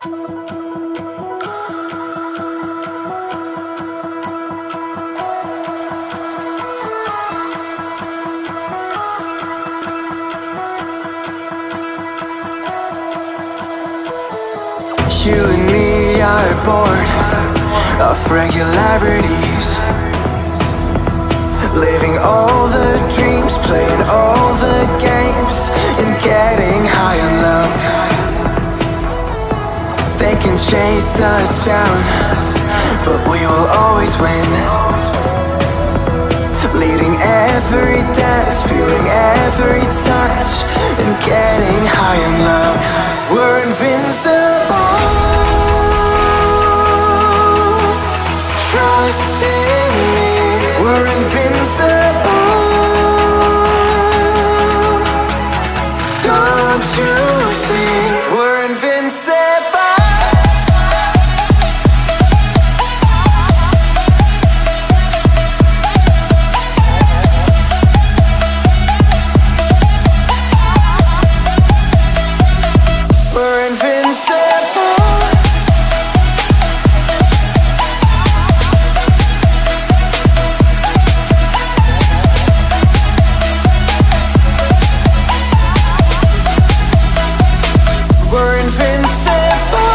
You and me are bored of regularities, living all the dreams, playing all the games, and getting high on love. They can chase us down, but we will always win. Leading every dance, feeling every touch, and getting high on love. We're invincible. Trust in me. We're invincible. Don't you see? We're invincible. We're invincible. We're invincible.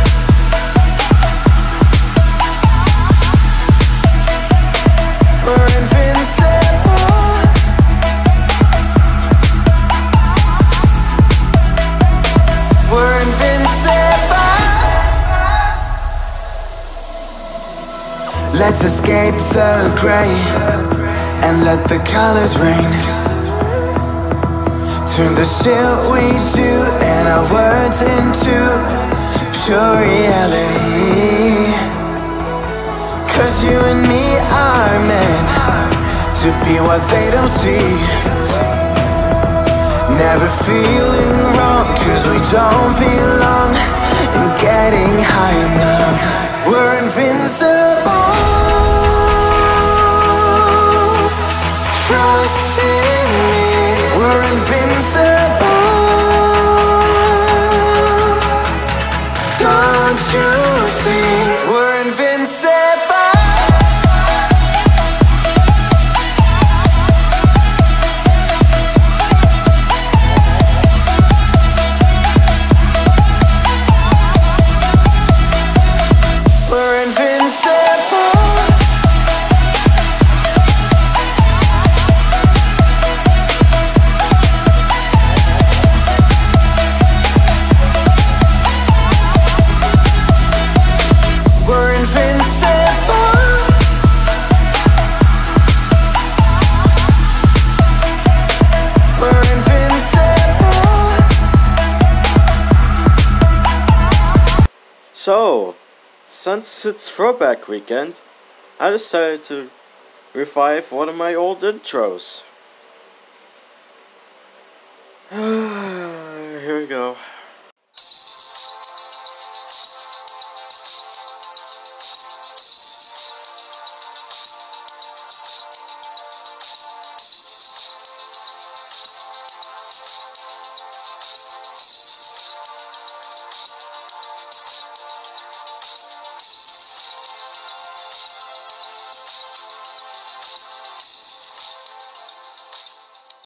We're invincible. We're invincible. Let's escape the gray and let the colors rain. Turn the shit we do and our words into pure reality. 'Cause you and me are meant to be what they don't see. Never feeling wrong 'cause we don't belong. And getting high in love. We're invincible. Trust in me. We're invincible. Don't you see? We're invincible. We're invincible. We're invincible. We're invincible. So, since it's Throwback weekend, I decided to revive one of my old intros. Here we go.